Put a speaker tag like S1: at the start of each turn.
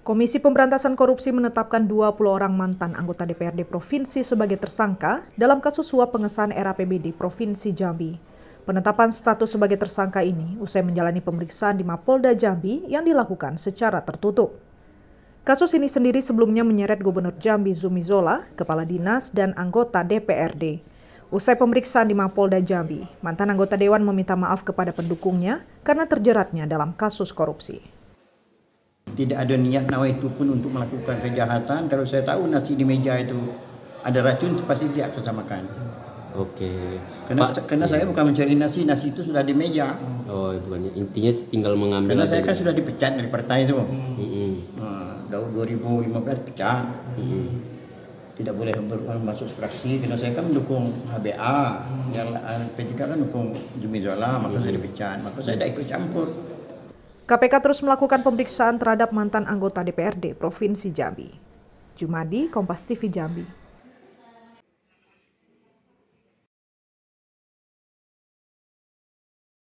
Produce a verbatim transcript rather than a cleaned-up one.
S1: Komisi Pemberantasan Korupsi menetapkan dua puluh orang mantan anggota D P R D Provinsi sebagai tersangka dalam kasus suap pengesahan R A P B D Provinsi Jambi. Penetapan status sebagai tersangka ini usai menjalani pemeriksaan di Mapolda Jambi yang dilakukan secara tertutup. Kasus ini sendiri sebelumnya menyeret Gubernur Jambi Zumi Zola, Kepala Dinas, dan anggota D P R D. Usai pemeriksaan di Mapolda Jambi, mantan anggota Dewan meminta maaf kepada pendukungnya karena terjeratnya dalam kasus korupsi.
S2: Tidak ada niat nawaitu pun untuk melakukan kejahatan. Kalau saya tahu nasi di meja itu ada racun, pasti dia akan saya makan.
S3: Oke.
S2: Karena,
S3: Pak,
S2: karena
S3: ya.
S2: saya bukan mencari nasi, nasi itu sudah di meja.
S3: Oh, bukan. Intinya tinggal mengambil.
S2: Karena saya
S3: aja.
S2: kan sudah dipecat dari partai itu.
S3: Mm-hmm.
S2: Nah, dua ribu lima belas pecat.
S3: Mm-hmm.
S2: Tidak boleh masuk fraksi karena saya kan mendukung H B A. Yang P tiga kan mendukung Zumi Zola, maka mm-hmm. saya dipecat. Maka saya tidak ikut campur.
S1: K P K terus melakukan pemeriksaan terhadap mantan anggota D P R D Provinsi Jambi. Jumadi, Kompas T V Jambi.